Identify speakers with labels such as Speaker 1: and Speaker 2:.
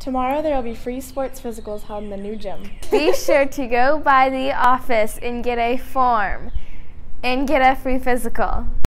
Speaker 1: Tomorrow there will be free sports physicals held in the new gym.
Speaker 2: Be sure to go by the office and get a form and get a free physical.